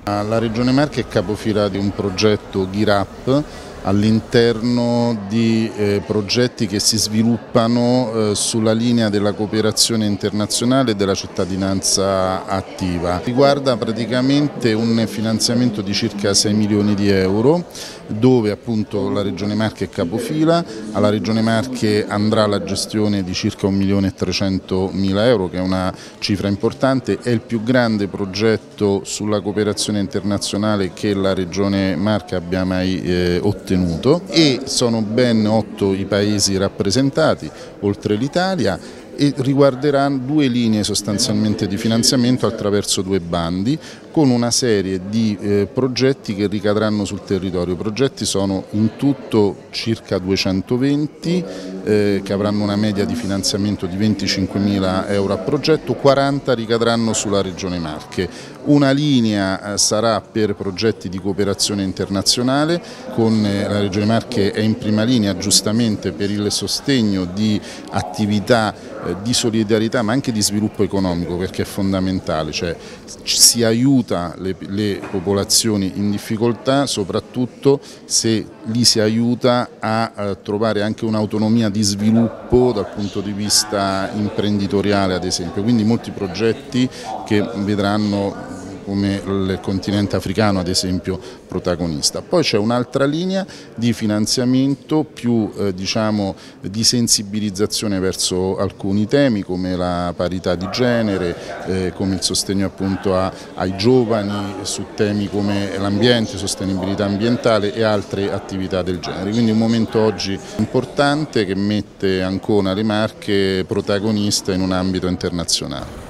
La Regione Marche è capofila di un progetto GIRAP all'interno di progetti che si sviluppano sulla linea della cooperazione internazionale e della cittadinanza attiva. Riguarda praticamente un finanziamento di circa 6 milioni di euro, dove appunto la Regione Marche è capofila. Alla Regione Marche andrà la gestione di circa 1.300.000 euro, che è una cifra importante, è il più grande sulla cooperazione internazionale che la Regione Marche abbia mai ottenuto, e sono ben 8 i paesi rappresentati oltre l'Italia, e riguarderanno 2 linee sostanzialmente di finanziamento attraverso 2 bandi, con una serie di progetti che ricadranno sul territorio. I progetti sono in tutto circa 220 che avranno una media di finanziamento di 25.000 euro a progetto, 40 ricadranno sulla Regione Marche. Una linea sarà per progetti di cooperazione internazionale, con la Regione Marche è in prima linea giustamente per il sostegno di attività di solidarietà ma anche di sviluppo economico, perché è fondamentale, cioè si aiuta le popolazioni in difficoltà soprattutto se li si aiuta a trovare anche un'autonomia di sviluppo dal punto di vista imprenditoriale, ad esempio. Quindi molti progetti che vedranno come il continente africano ad esempio protagonista. Poi c'è un'altra linea di finanziamento più di sensibilizzazione verso alcuni temi, come la parità di genere, come il sostegno appunto ai giovani su temi come l'ambiente, sostenibilità ambientale e altre attività del genere. Quindi un momento oggi importante che mette Ancona, le Marche, protagonista in un ambito internazionale.